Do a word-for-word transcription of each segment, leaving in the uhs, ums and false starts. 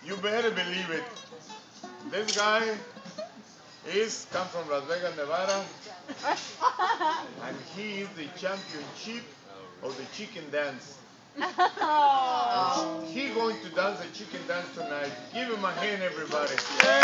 You better believe it. This guy is come from Las Vegas, Nevada, and he is the championship of the chicken dance. Oh. And he going to dance the chicken dance tonight. Give him a hand, everybody.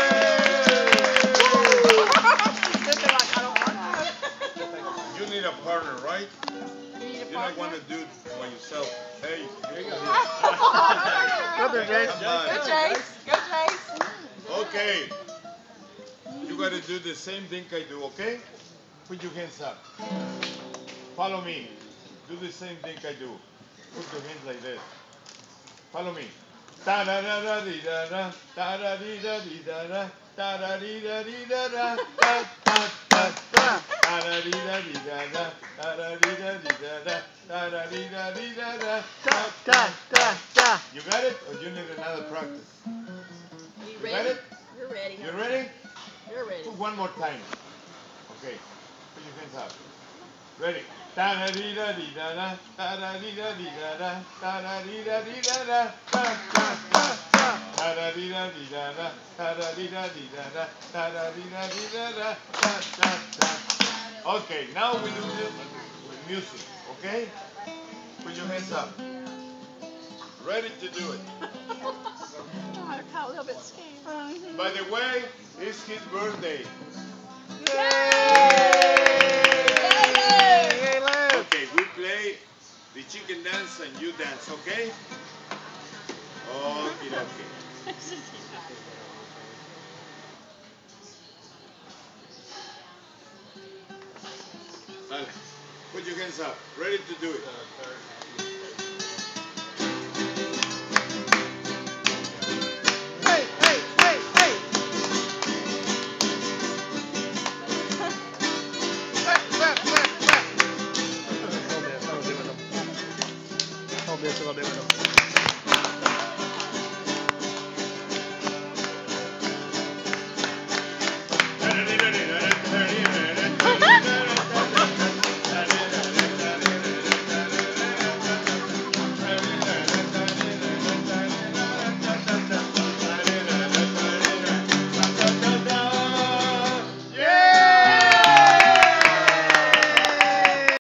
You need a partner, right? You don't want to do it by yourself. Hey, here you go. Good Chase. Good Chase. Good Chase. Okay. You got to do the same thing I do, okay? Put your hands up. Follow me. Do the same thing I do. Put your hands like this. Follow me. Ta da da da di da da, ta da di da di da da, ta da di da di da da, ta ta ta ta, ta da di da di da da, ta da di da di da da, ta da di da di da da, ta ta ta ta. You got it, or you need another practice? You You got ready? it? You're ready. You ready? You're ready. Put one more time. Okay. Put your hands up. Ready? Ta da di da di da da, ta da di da di da da, ta da di da di da da, ta ta ta ta, ta da di da di da da, ta da di da di da da, ta da di da di da da, ta ta ta. Okay, now we do this with music. Okay? Put your hands up. Ready to do it. I got a little bit scared. By the way, it's his birthday. Okay, we play the chicken dance and you dance, okay? Okay, okay. Dale. Put your hands up. Ready to do it. Hey, hey, hey, hey. Clap, clap, clap, clap. Hold this, hold this with them. Hold this, hold this with them.